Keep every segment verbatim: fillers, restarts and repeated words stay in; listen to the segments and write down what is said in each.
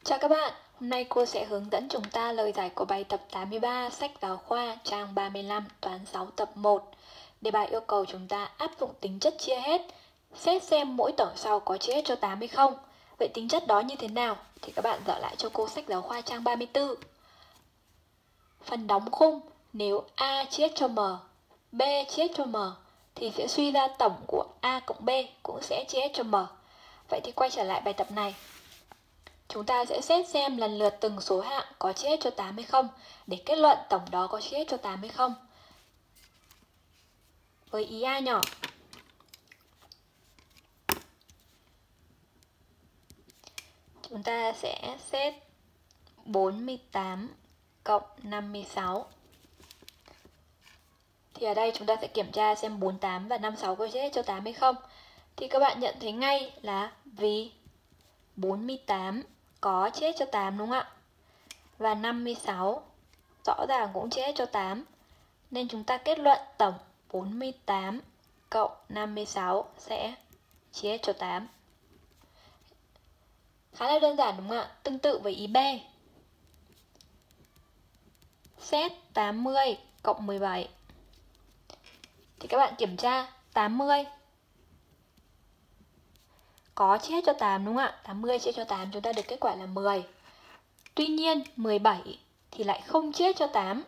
Chào các bạn, hôm nay cô sẽ hướng dẫn chúng ta lời giải của bài tập tám mươi ba sách giáo khoa trang ba mươi lăm toán sáu tập một. Đề bài yêu cầu chúng ta áp dụng tính chất chia hết, xét xem mỗi tổng sau có chia hết cho tám hay không. Vậy tính chất đó như thế nào? Thì các bạn dở lại cho cô sách giáo khoa trang ba mươi tư. Phần đóng khung, nếu A chia hết cho M, B chia hết cho M thì sẽ suy ra tổng của A cộng B cũng sẽ chia hết cho M. Vậy thì quay trở lại bài tập này. Chúng ta sẽ xét xem lần lượt từng số hạng có chia hết cho tám hay không để kết luận tổng đó có chia hết cho tám hay không. Với ý A nhỏ, chúng ta sẽ xét bốn mươi tám cộng năm mươi sáu. Thì ở đây chúng ta sẽ kiểm tra xem bốn mươi tám và năm mươi sáu có chia hết cho tám hay không. Thì các bạn nhận thấy ngay là vì bốn mươi tám có chia hết cho tám đúng không ạ? Và năm mươi sáu rõ ràng cũng chia hết cho tám. Nên chúng ta kết luận tổng bốn mươi tám cộng năm mươi sáu sẽ chia hết cho tám. Khá là đơn giản đúng không ạ? Tương tự với ý B. Xét tám mươi cộng mười bảy. Thì các bạn kiểm tra tám mươi có chia hết cho tám đúng không ạ? tám mươi chia cho tám chúng ta được kết quả là mười. Tuy nhiên mười bảy thì lại không chia hết cho tám.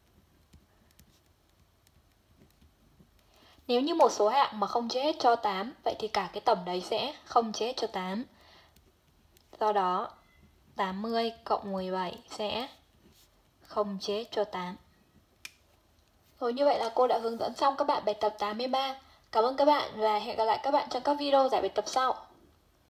Nếu như một số hạng mà không chia hết cho tám, vậy thì cả cái tổng đấy sẽ không chia hết cho tám. Do đó tám mươi cộng mười bảy sẽ không chia hết cho tám. Rồi, như vậy là cô đã hướng dẫn xong các bạn bài tập tám mươi ba. Cảm ơn các bạn và hẹn gặp lại các bạn trong các video giải bài tập sau.